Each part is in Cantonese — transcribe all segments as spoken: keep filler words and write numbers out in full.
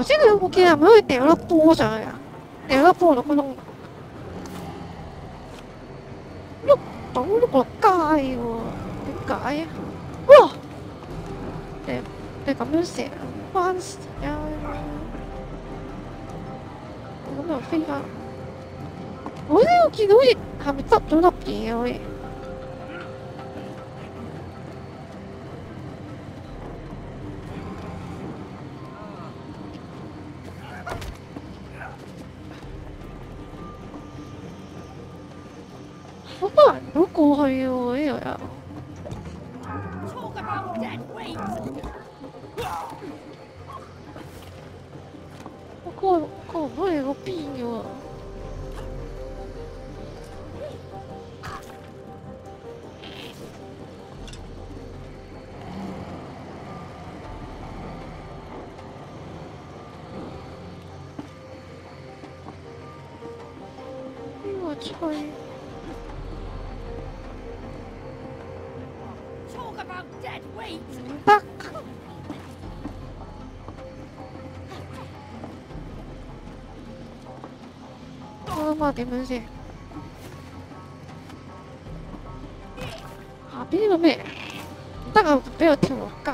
頭先你有冇見係咪可以掉粒波上去啊？掉粒波落個窿，碌到碌落街喎？點解啊？哇！你你咁樣成關事啊！咁就飛翻。我呢我見到好似係咪執咗粒嘢好似？我行唔到過去喎，呢度又。我過過唔到你嗰邊嘅喎。邊個吹？唔得。我諗下點樣先？下邊呢個咩？唔得啊！俾我跳落街。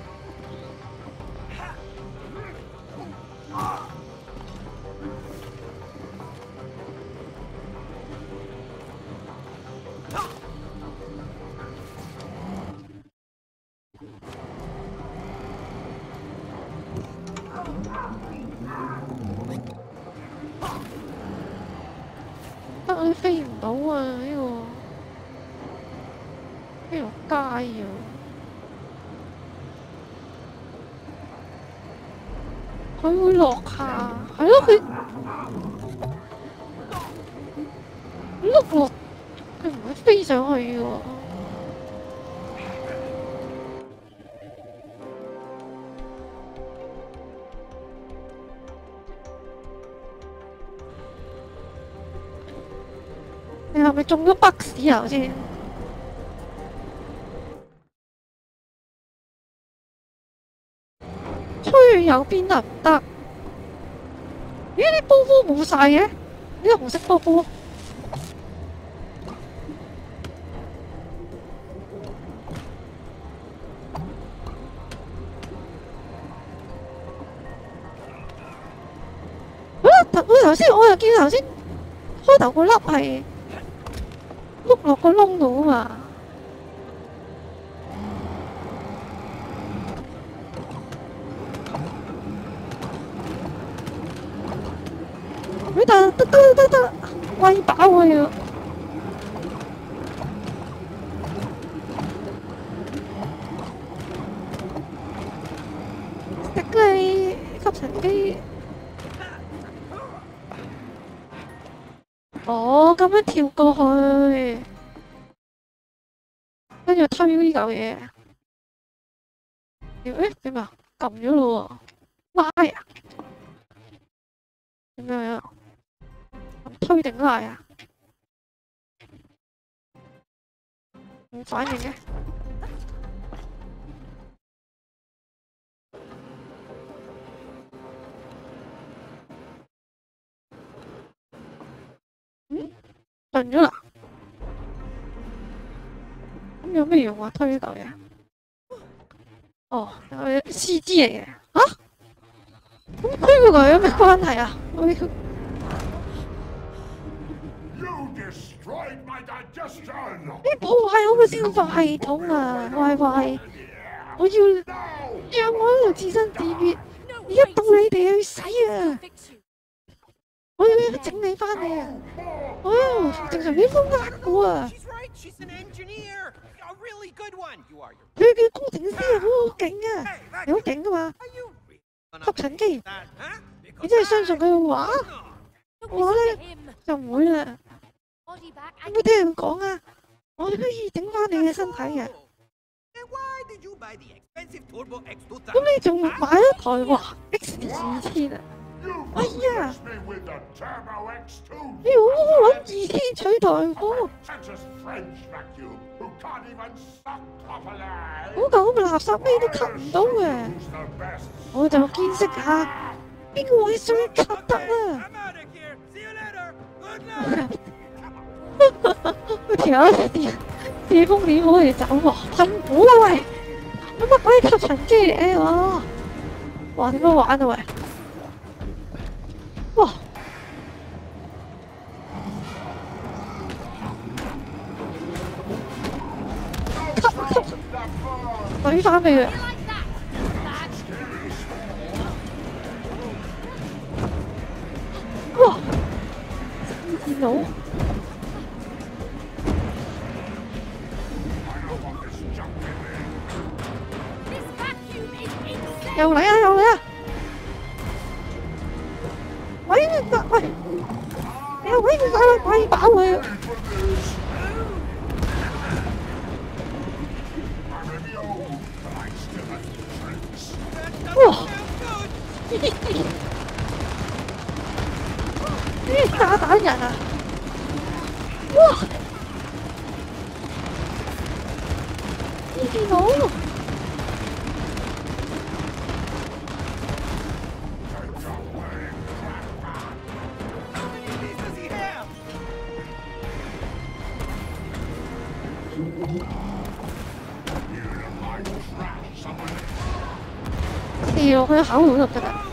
得你飛唔到啊！呢個呢條街啊！佢會落下，係咯佢碌落，佢唔會飛上去嘅喎。你係咪中咗北屎啊？先吹去右邊得唔得？咦？啲波波冇晒嘅，呢個紅色波波。啊！頭我頭先我又見頭先開頭個粒係碌落個窿度啊嘛。佢得得得得得，喂飽佢要。食你吸塵機。哦，咁樣跳過去，跟住推呢嚿嘢。誒點啊？撳咗咯喎，拉啊？點樣啊？推定拉啊？唔反應嘅。嗯？頓咗啦。咁有咩用啊？推呢嚿嘢？哦，係 C G 嚟嘅。嚇？咁推嗰嚿有咩關係啊？我呢個。你破壞我個消化系統啊！喂喂，我要讓我呢度自生自滅，而家到你哋去死啊！我要整你翻嚟啊！哦，正常啲風呃我啊！佢嘅工程師啊，好好勁啊！你好勁噶嘛？吸塵機，你真係相信佢嘅話？我咧就唔會啦。有冇聽人講啊？我可以整翻你嘅身體嘅。咁你仲買一台哇 X 二千啊？哎呀！你好好諗二千取代我？嗰嚿咁嘅垃圾咩都吸唔到嘅，我就見識下邊個位想吸得啊？條友電電風扇我哋走喎，辛苦啦喂！乜乜鬼吸塵機嚟嘅我？哇點樣玩啊喂！哇！吸吸懟翻俾佢！哇！電腦又嚟啊又嚟啊！喂喂喂！你又喂佢佢喂飽佢！哇！啲炸彈人啊！哇！啲電腦〜射落佢口度就得啦。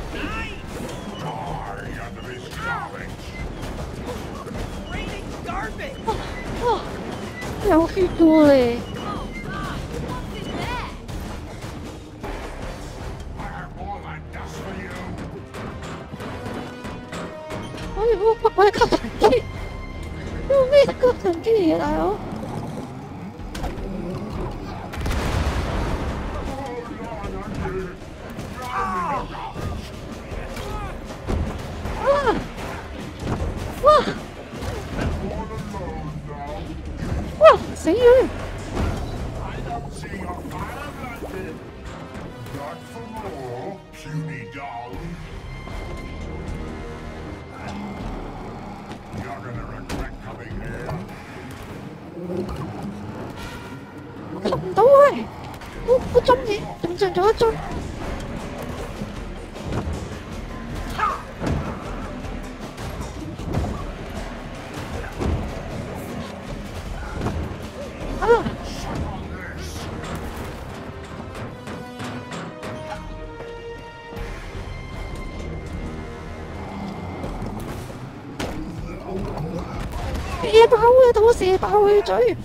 哇哇！有血嘅喎你。我要乜鬼吸塵機？用咩吸塵機嚟嘅大佬？哇！哇！死佢！吸唔到喂！我我中嘢，仲剩咗一樽。啊！射爆佢，同我射爆佢嘴！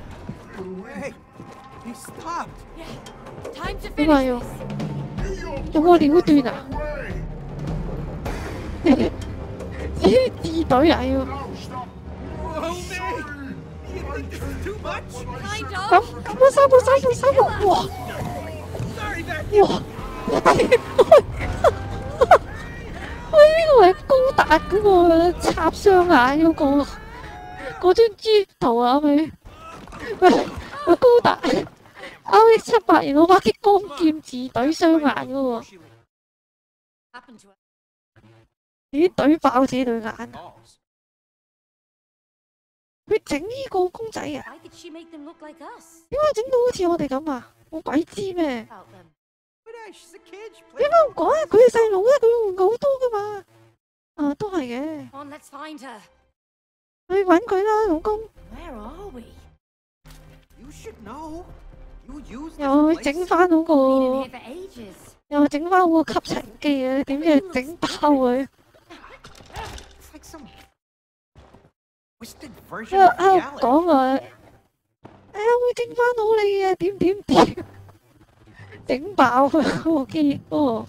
點解要用個鳥斷啊？啲自隊啊要咁咁啊！三個三個三個，哇哇！喂，呢個係高達嗰個插雙眼嗰個嗰張豬圖啊咪？喂喂，高達 R X 七八然後畫激光劍自隊雙眼嗰個，自己懟爆自己對眼。佢整呢個公仔啊？點解整到好似我哋咁啊？我鬼知咩？點解唔講啊？佢係細路啊，佢玩具好多噶嘛。啊，都係嘅。去揾佢啦，老公。又去整翻嗰個，又整翻嗰個吸塵機啊！點知整爆佢？喺度喺度講啊！哎呀，會整翻好你啊！點點點，整爆佢嗰個機嗰個。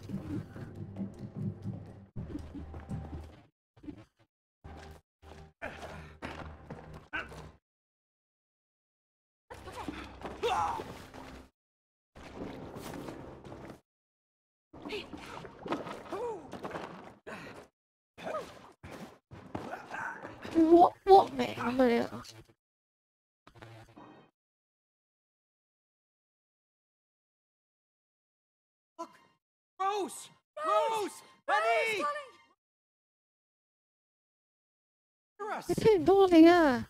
鑊鑊命咁啊你啊！Rose! Rose! Honey! 你聽唔到我哋啊！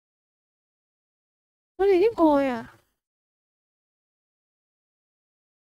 我哋點過去啊？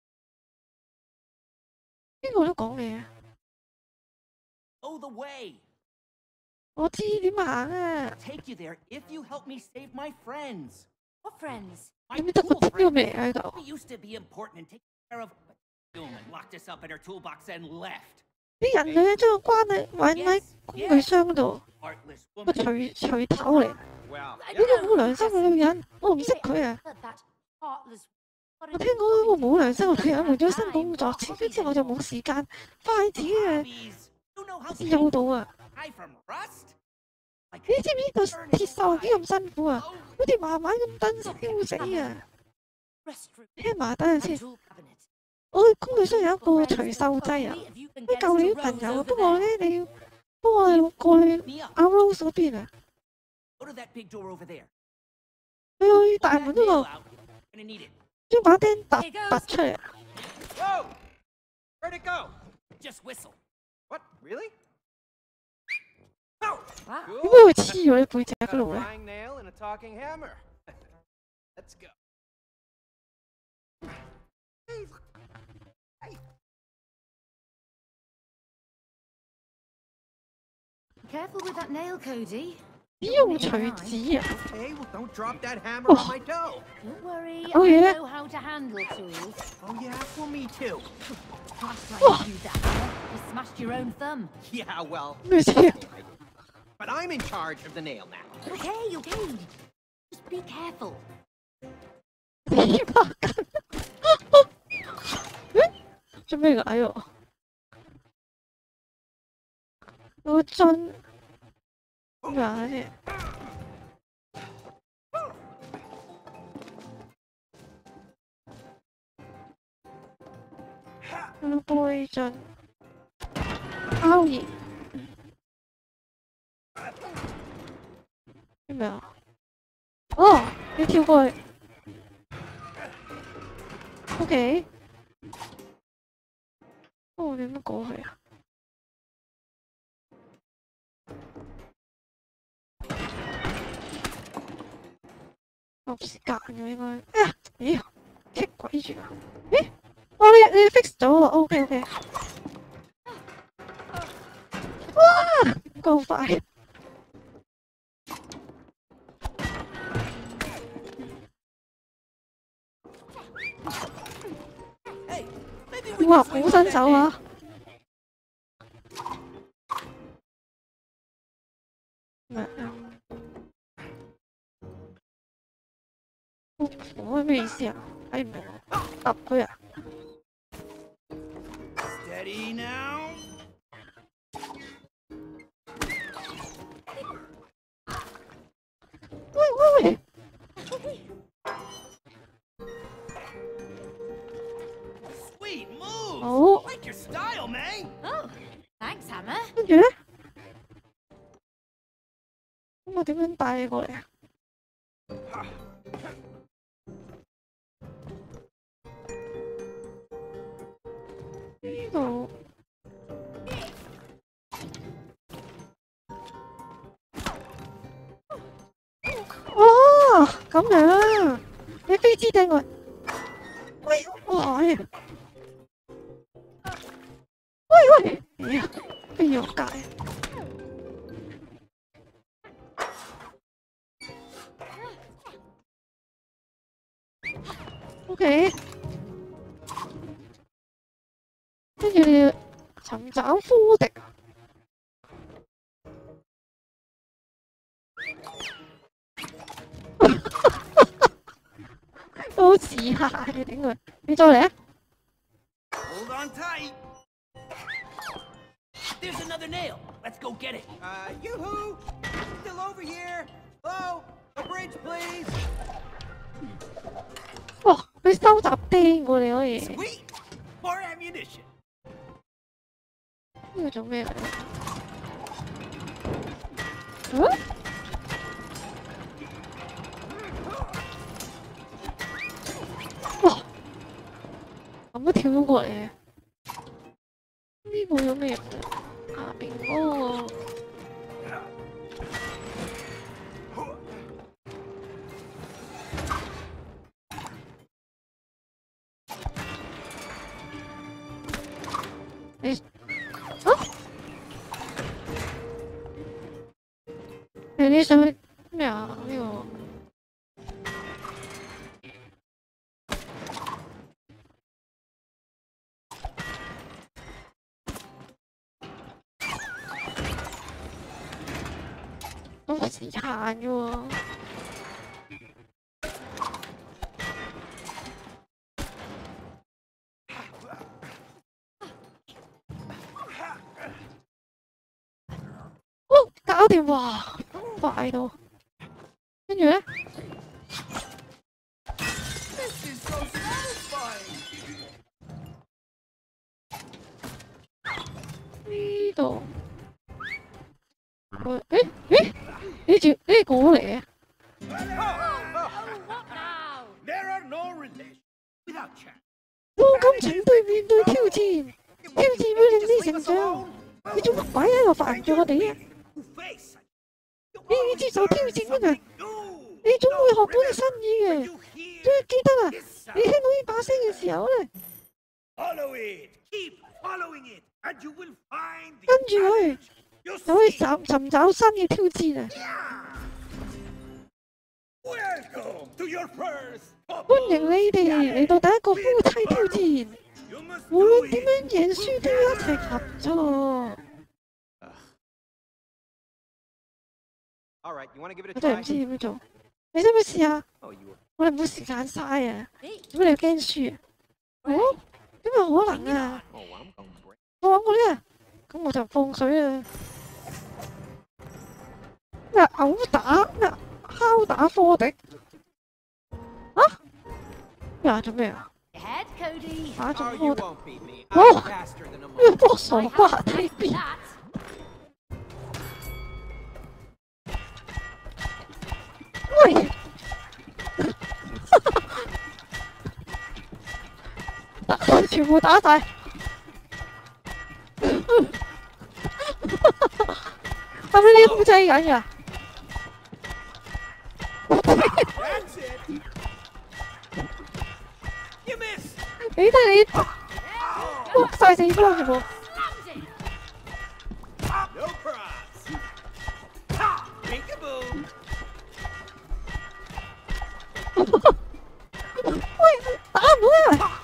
邊個都講你啊！ Oh, the way. 我知點行啊！ Take you there if you help me save my friends. What friends? My 你得個 cool 屌 friends. 味喺度。 We used to be important and take care of, but Newman locked us up in her toolbox and left. 啲人類將個關係揾喺工具箱度， Heartless 個 woman. 隨隨頭嚟。 Well, 呢個冇良心嘅女人，我唔識佢啊！ But that heartless. 我聽講嗰個冇良心嘅女人為咗新工作辭咗之後就冇時間，筷子啊 hobbies. You know how 先有到啊！ die from rust? Like 你知唔知個鐵鏽幾咁辛苦啊？好似慢慢咁燈燒死啊！ Restroom. 聽埋等陣 And 先， tool cabinet. 我嘅工具箱有一個除鏽劑啊！ If you can 啲 get 救 us 你 to 啲朋 Rose 友， over 不過 there. 咧你要幫我哋過去 me up. 阿 Rose 嗰邊啊！ Go to that big door over there. 去 Pull 大 that 門嗰 nail 度 out. Gonna need it. 將把釘突 Here goes. 突出嚟。 Whoa! Where'd it go? Just whistle. What? Really? Oh! Wow. Cool. 點解會黐咗喺背脊嗰 Got a 度咧？ flying nail and a talking hammer. Let's go. Hey, look. Hey. Careful with that nail, Cody. 只用錘子啊！ Okay, well, don't drop that hammer on my toe. Don't worry, Oh, I yeah. know how to handle tools. Oh, yeah? Well, me too. Last time you used that hammer, you smashed your own thumb. Yeah, well, 咩事啊？ but I'm in charge of the nail now. Okay, okay. Just be careful. 你拍緊？做咩㗎？哎呦！個樽咩啊？先個杯樽烤熱咩啊？哦，你跳過去。OK。哦，點樣過去啊？冇時間嘅應該。哎呀，咦，棘鬼住啊！咦，哦你你 fix 咗喎，OK OK。哇，唔夠快。 Hey, maybe we 哇， can 好 swing 新 that 手 nail. 啊！咩啊？我咩意思啊？睇唔明啊！揼佢啊！ Steady now. 喂喂喂！ Sweet move. 好， Like your style, man. Oh, thanks, Hammer. 跟住咧，咁我點樣帶你過嚟啊？呢度哦，咁樣，你飛枝掟我，喂，哇！哎呀喂喂，哎呀，飛咗界。OK，跟住你要尋找科迪。好似下嘅頂佢，你再嚟啊！ Hold on tight. There's another nail. Let's go get it. Uh, yoo-hoo! Still over here. Hello? A bridge, please. 哇！佢收集釘喎，你可以。 Sweet. More ammunition. 呢個做咩嚟？嗯？哇！咁都跳咗過嚟嘅。呢個有咩用啊？下邊嗰個。 你啊？誒你想咩啊？呢個都冇時間嘅喎。搞掂哇，咁快到，跟住咧，呢度，我誒誒，呢條呢個嚟嘅，當金情對面對挑戰，挑戰會令你成長，你做乜鬼喺度煩住我哋啊？你要接受挑戰啊！你總會學到啲新嘢嘅。仲要記得啊！你聽到呢把聲嘅時候咧，跟住佢就可以尋尋找新嘅挑戰啊！歡迎你哋嚟到第一個夫妻挑戰，無論點樣贏輸都要一齊合作。我真係唔知點樣做，你使唔使試下？我哋冇時間嘥啊！做咩你驚輸啊？哦，點有可能啊？我玩過呢啊，咁我就放水啦。咩毆打咩敲打科迪？啊？咩啊？做咩啊？打中科迪？哦，呢個傻瓜睇邊？喂！全部打晒，係咪你控制緊㗎？你睇你剝晒四方全部。喂，打唔到啊！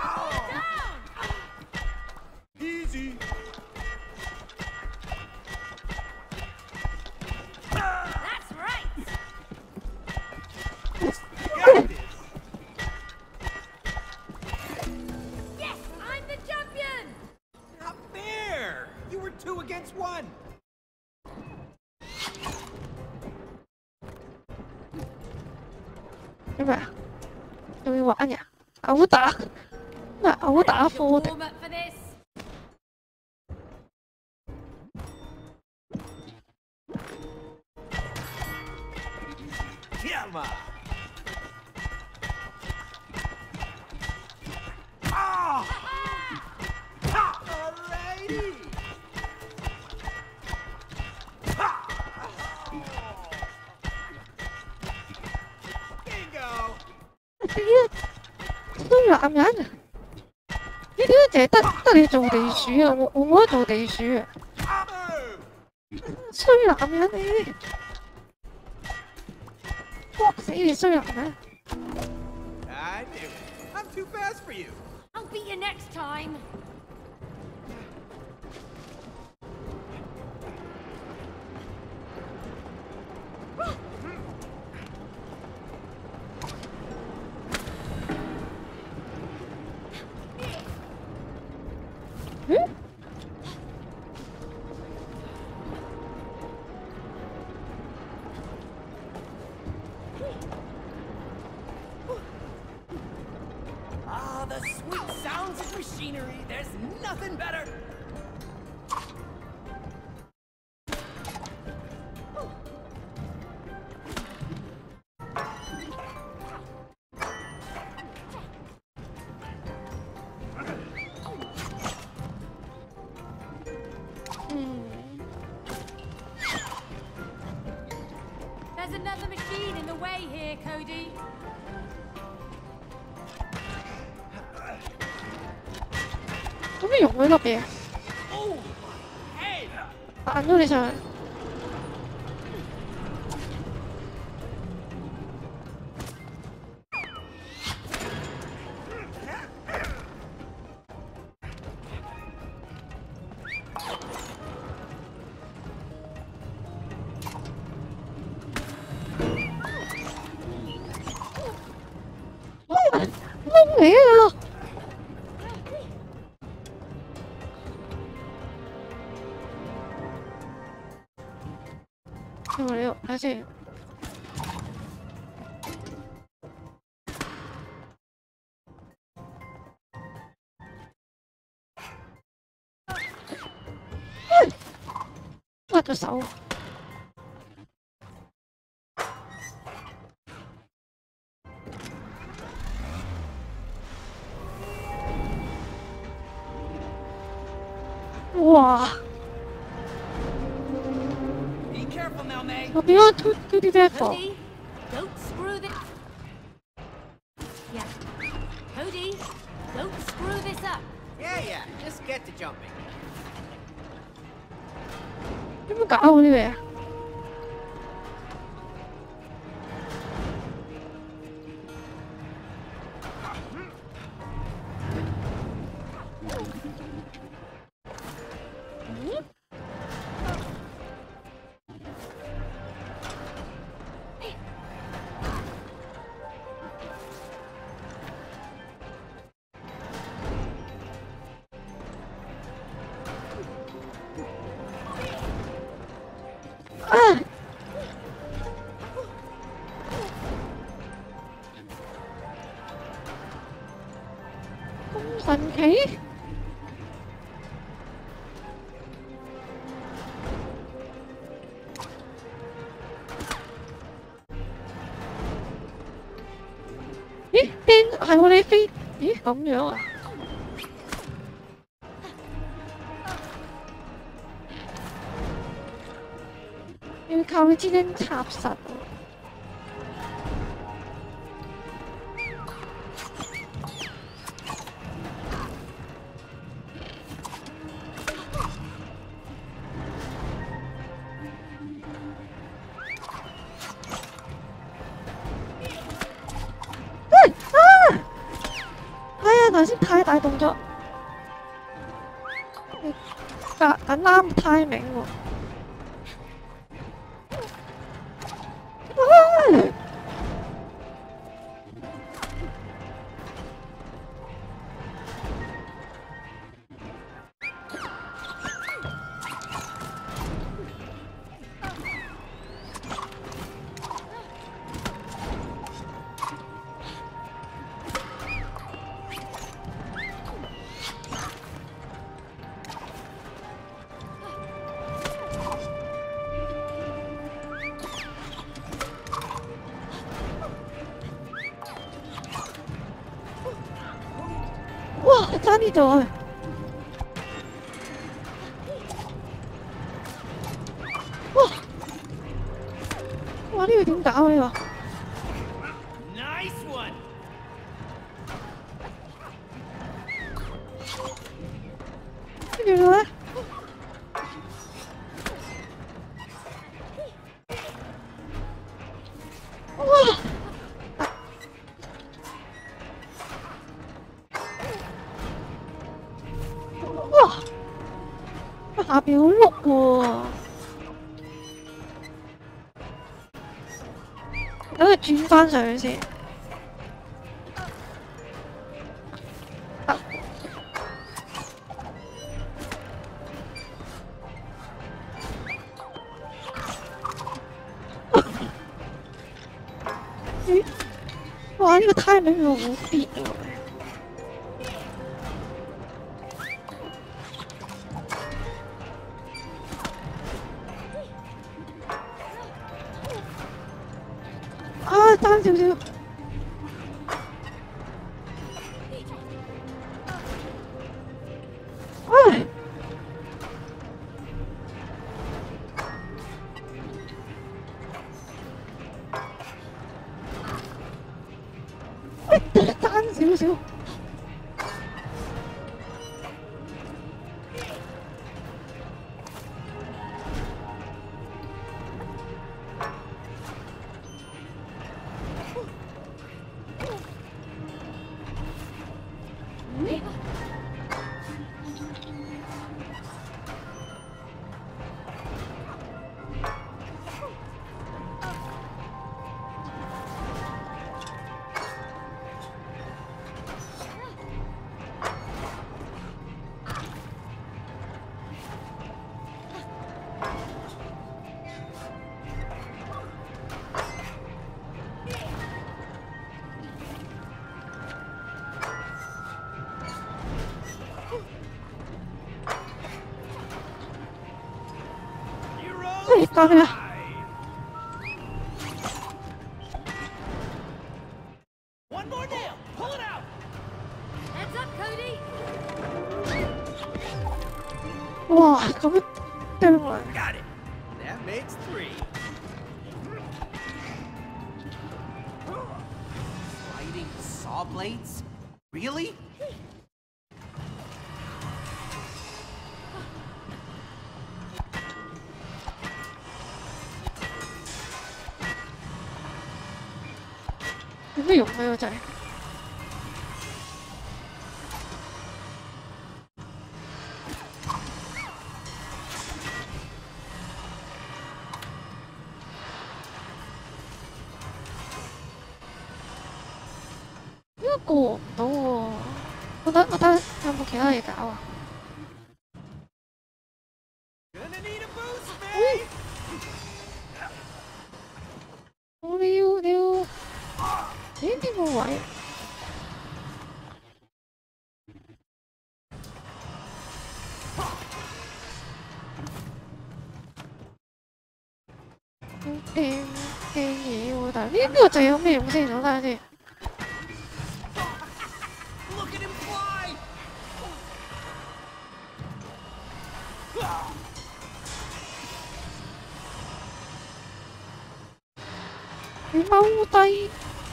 做咩啊？仲要玩嘅？毆打咩？毆打科迪。衰男人，你點解淨係得得你做地鼠啊？我我冇得做地鼠啊！衰男人你，搏死你衰男人 ！I'm too fast for you. I'll beat you next time. 嗯？ Ah, the sweet sounds of machinery. There's nothing better. There's another machine in the way here, Cody. 做咩用佢粒嘢？ 彈咗你上嚟。窿嚟啊！因為呢個睇先，甩咗手。哇！ Be careful now, May. 我變咗 two two D back 喎。 Cody, don't screw this. Yeah. Cody, don't screw this up. Yeah, yeah. Just get to jumping. 點樣搞啊呢嘢？咁神奇？咦？邊係我哋飛？咦咁樣啊？要靠佢之間插實。 頭先太大動作，夾緊啱 timing 喎。哇！爭啲咗啊！哇！哇！呢個點搞啊？呢個 Nice one. 跟住咧，哇！ 下邊好碌喎，等佢轉翻上去先。得。咦？哇！呢個 timing 好別喎。 啊，爭少少。唉，爭少少。 喂，打佢啊！ One more nail. Pull it out. Heads up, Cody. 哇，咁樣掟嚟， Got it. That makes three. Sliding saw blades? Really? 有咩用啊個仔？應該過唔到喎，我得我得有冇其他嘢搞啊？ Gonna need a boost, babe. 我你要你要，咦邊個位？掟掟嘢喎，但係呢呢個掣有咩用先？我睇下先。 Look at him fly. 你踎低。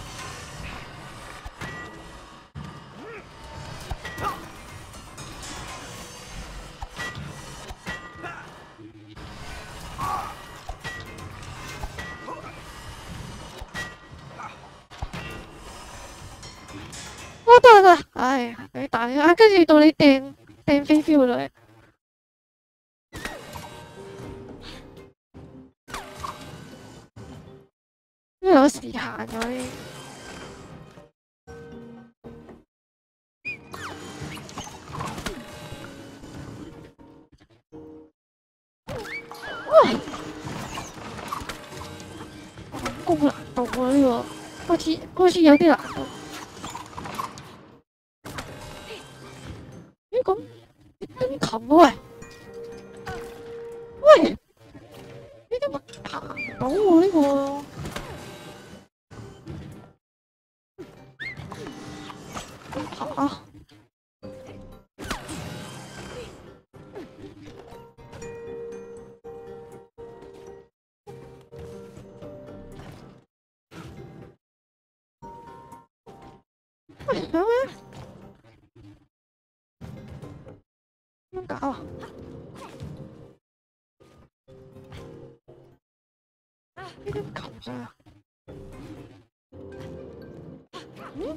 我得啦，唉，你彈啊，跟住到你掟掟飛鏢落嚟，因為有時限咗啲。哇！高難度啊呢個，好似好似有啲難度。 咦咁鋼琴喂喂，呢啲咪行唔到喎呢個。嚇！喂，有咩？ 點搞啊？呢啲球咋？嗯？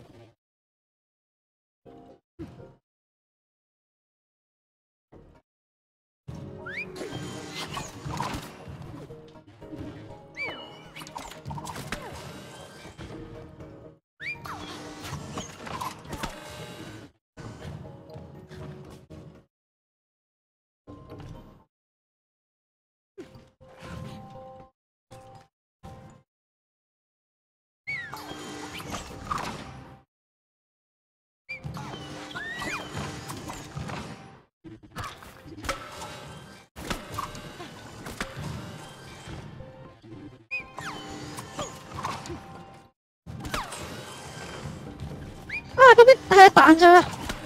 啊！嗰邊係彈咗啦！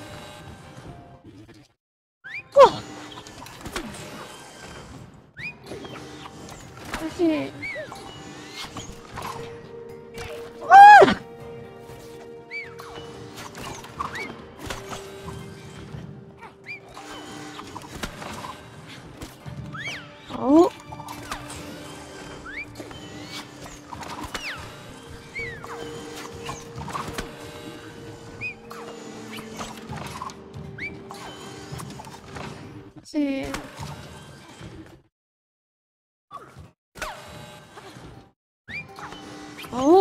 哇！睇先。啊！好。先。好。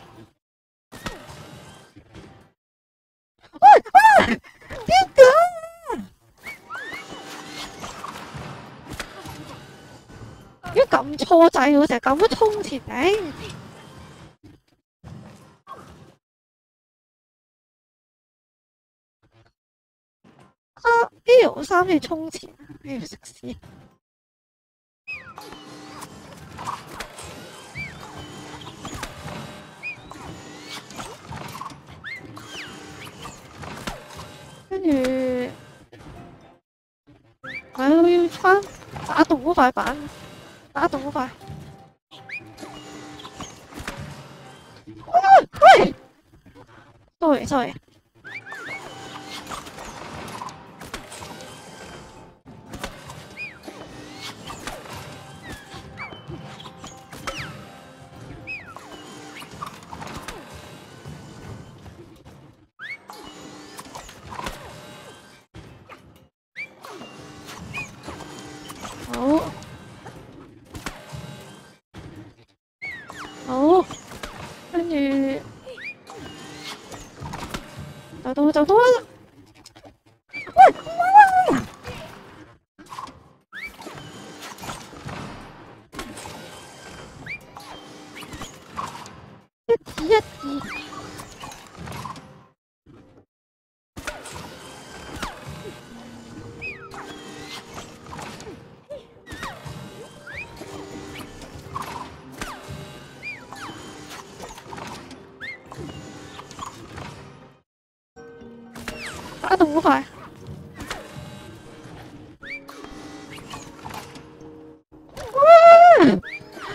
喂啊！點解？如果撳錯掣，我成日撳咗衝前頂。啊 ！L 三要衝前，要食屎。 跟住係我要翻打洞嗰塊板，打洞嗰塊。啊！喂 ，sorry sorry。好，好，跟住就到就到啦！喂，喂，一字一字。打洞好快！哇！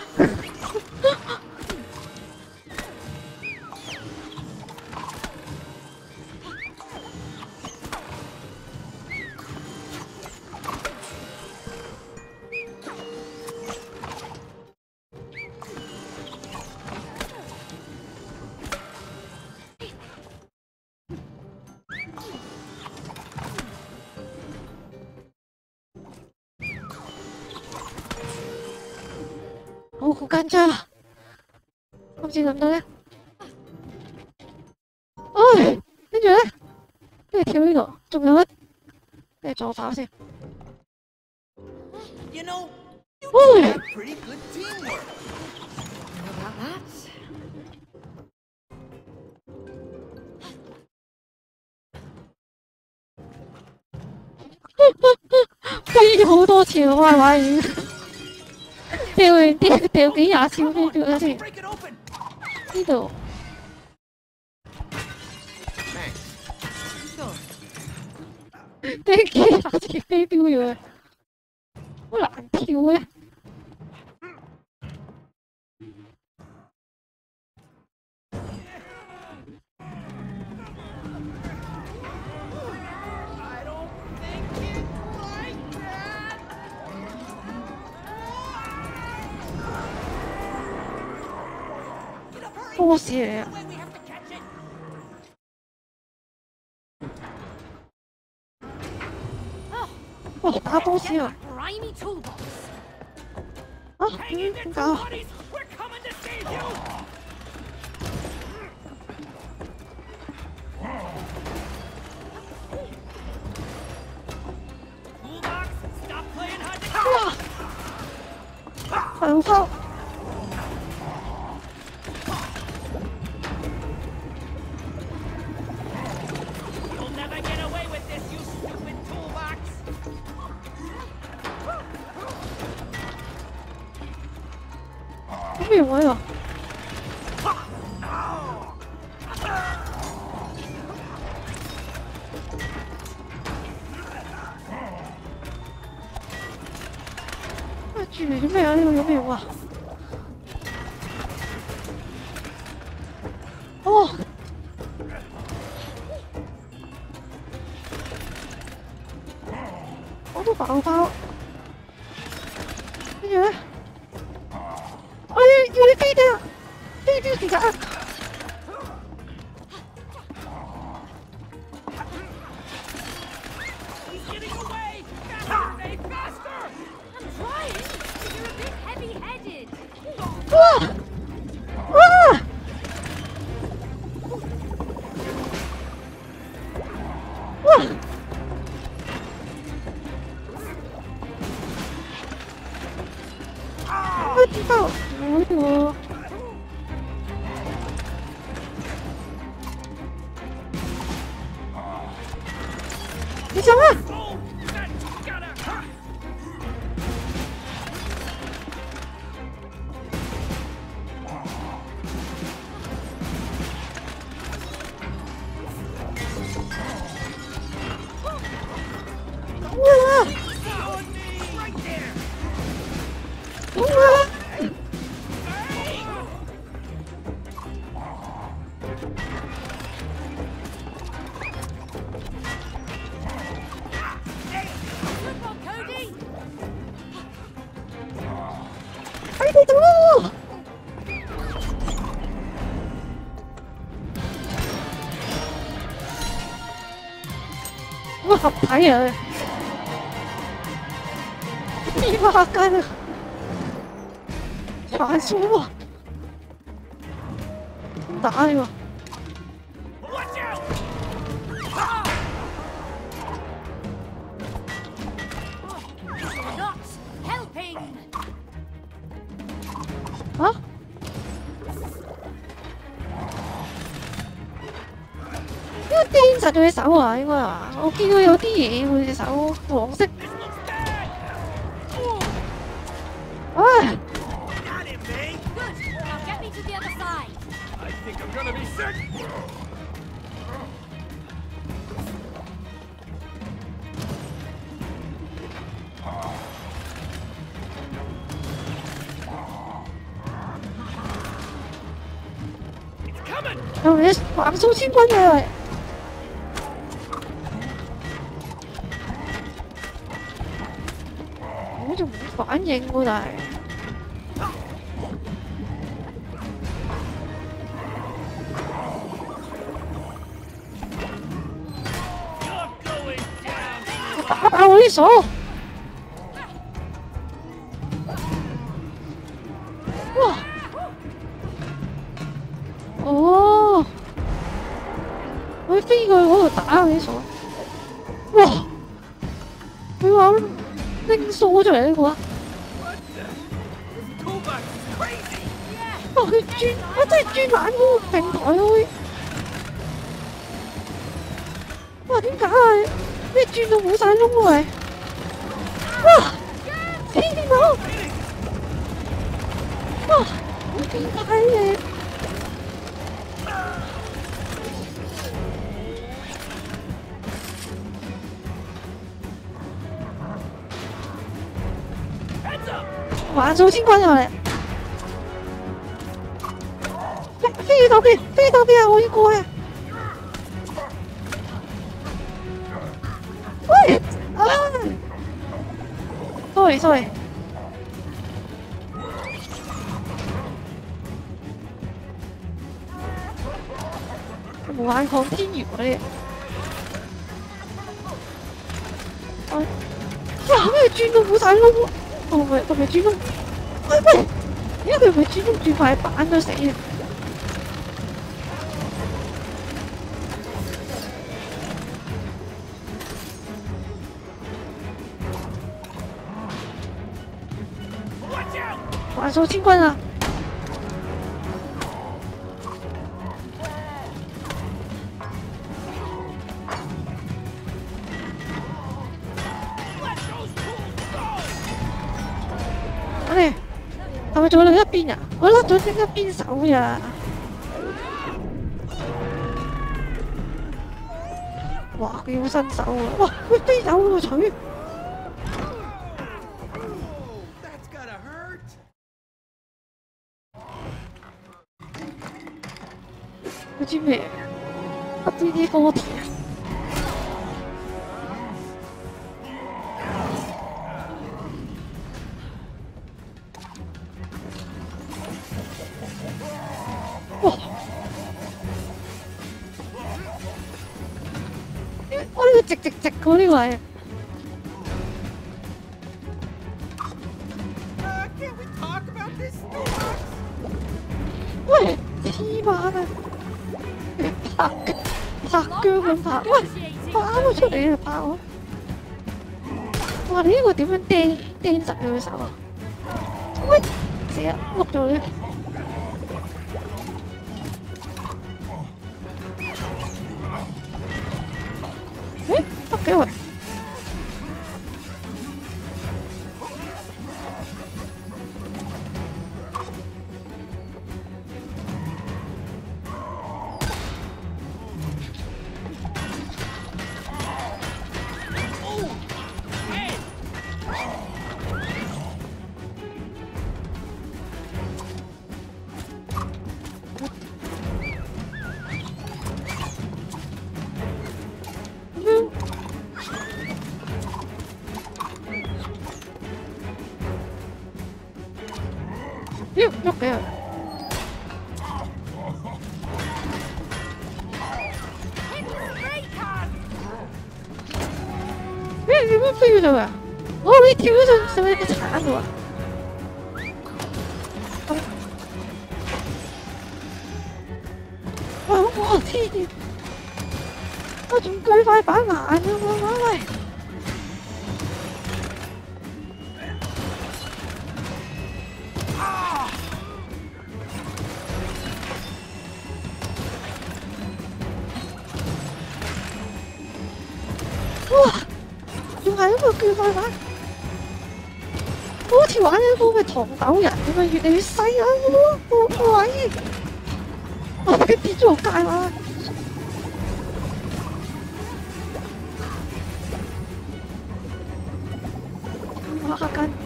好好緊張啊！今次諗到咧，唉，跟住咧，跟住跳呢度，仲有一，跟住左跑先。 You know, you Oh. have pretty good teamwork. How about that? 飛好多次咯，歪歪已經掉完掉掉幾廿次先掉咗先。 Break it open. 呢度 Thanks. Sure. 掉幾廿次飛標咗佢，好難跳嘅。波士嚟啊！ Wait, we have to catch it. 哇，打波士啊！ Grimy toolbox. 啊， Hang 點 in there, 點 two 搞？ bodies. We're coming to save you. Toolbox, stop playing hide and seek. 哇！強風 You'll never get away with this, you stupid toolbox. 咁樣位喎。喂，住嚟做咩啊？呢個有咩用啊？哦，我都爆爆，跟住咧，我要要你飛啲啊！飛啲時間啊！ He's getting away. Faster, Faye, faster. I'm trying, but you're a bit heavy-headed. 哇！哇！哇！我知道，我我你想啊？ Oh, that's gotta hurt. 跟到咯！我合體啊！二百斤啊！煩死我！打你喎！ Watch out! Not helping. 啊？呢個釘實咗隻手啊，應該啊！我見到有啲嘢喎隻手黃色。唉！ Got him, mate! Good. Now get me to the other side. I think I'm gonna be sick! It's coming! 有嘢橫掃千軍嘅，我仲冇反應喎，但係。 打我啲鎖！哇！哦，佢飛過去嗰度打我啲鎖。哇！佢話拎鎖出嚟呢個。哇！佢轉，我真係轉眼嗰個平台去。哇！點解啊？ 咩轉到冇晒窿喎！哇！天啊！哇！好變態嘅！橫掃千軍入嚟！飛飛到邊？飛到邊啊！我要過去！ 喂！啊 ！sorry sorry。無限抗天搖嗰啲。哇！咩轉到冇晒窿？哦，唔係，佢咪轉窿？喂喂！而家佢咪轉窿轉塊板都死啊！ 橫掃千軍啊！我哋係咪仲有另一邊啊？我甩咗另一邊手呀！哇！佢好新手啊！哇！佢飛走個錘。 嗰啲咩？嗰啲啲課題啊！哇！我呢個直直直嗰呢個係。喂！黐孖啊！ 拍拍腳咁拍，喂，拍咗出嚟就拍我！哇！你呢個點樣釘釘實佢隻手啊？喂，死啦，碌咗你！誒，得嘅喂！ 咦唔喐嘅？咦點樣飛咗啊？我你跳咗上上去個鏟度啊！喂我黐線！我仲舉塊板眼啊！喂喂！哇！仲係咁個巨塊板，好似玩緊嗰個糖豆人咁樣，越嚟越細啊！個個位，我佢跌咗落街啦！我嚇緊，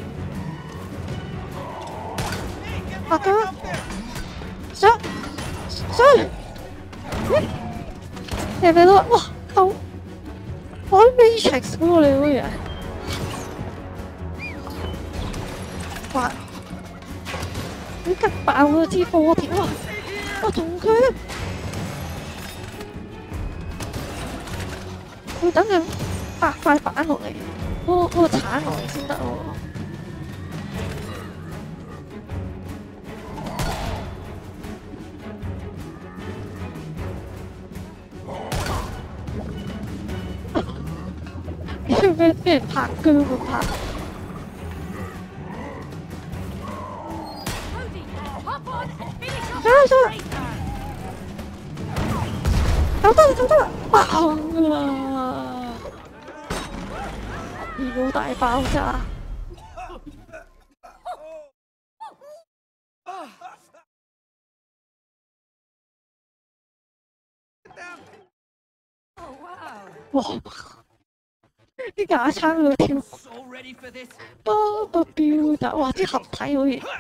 嚇緊，上上，係咪咯？哇！好〜我 Matrix 喎你嗰人，哇！你吉爆咗支火條啊！我同佢，要等佢發塊板落嚟，嗰嗰個鏟落嚟先得喎。俾俾人拍腳咁拍。走走，走得啦走得啦，爆啦！電腦大爆炸。哇！啲架撐喺度跳，波波標達，哇！啲合體好似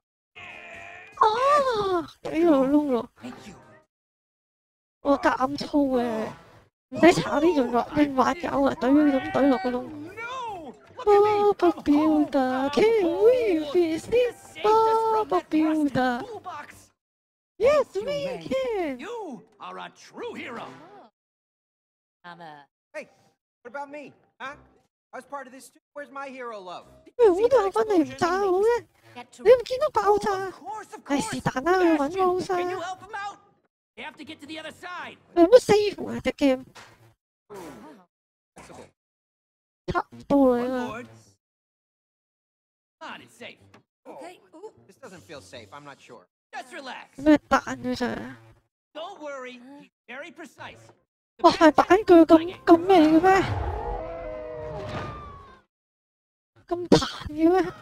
啊，幾個窿咯，我減粗嘅，唔使炒啲潤滑潤滑油啊，懟咁懟落個窿。波波標達 ，Can we fix this？ 波波標達 ，Yes we can。 You are a true hero. I'm a. Hey, what about me? Huh? I was part of this too. Where's my hero love? 喂，好多人翻嚟唔炸好嘅， Get to 你唔見到爆炸？ Of course, of 唉， course. 是但啦，去揾我好 Can 晒 you 啊！ help him out? You have to get to the other side. 有乜 save 啊？隻 game Flexible. 差唔多啦 On 嘛。 board. On, it's safe. Okay. Ooh. This doesn't feel safe. I'm not sure. Just relax. 咩彈咗上嚟？ Don't worry. He's very precise. 哇，係板腳咁咁咩嘅咩？咁彈嘅咩？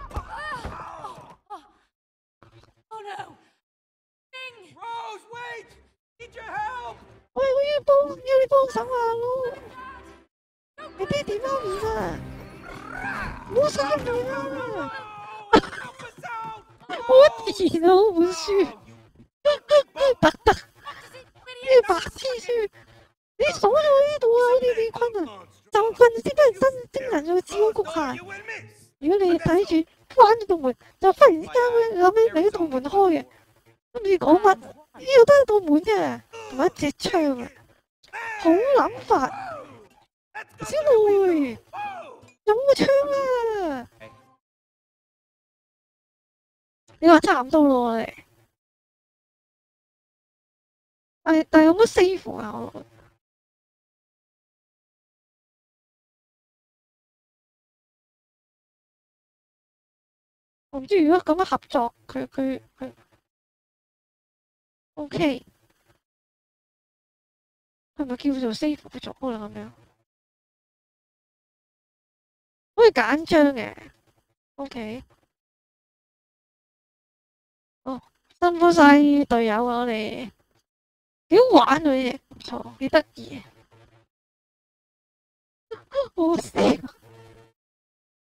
Oh no! Ding! Rose, wait! Need your help! 喂，我要幫要你幫手啊，佬！你爹哋媽咪啊！唔好嘥佢啊！ Help us out! 好甜啊！嗰本書，特特呢白痴書，你鎖咗呢度啊！呢啲昆啊，就困先俾人新精人咗子宮局限。 You and me! 如果你睇住關咗道門，就忽然之間會諗起你道門開嘅，都唔知講乜。呢度得一道門嘅，同埋一隻槍啊！好諗法，小妹有個槍啊！你話差唔多咯，我哋。但但有乜 save 啊？我我唔知如果咁樣合作，佢佢佢 OK， 係咪叫做 save 咗啦咁樣？可以揀張嘅 ，OK。哦，辛苦晒隊友啊！我哋幾好玩啊！呢隻唔錯，幾得意，好好笑。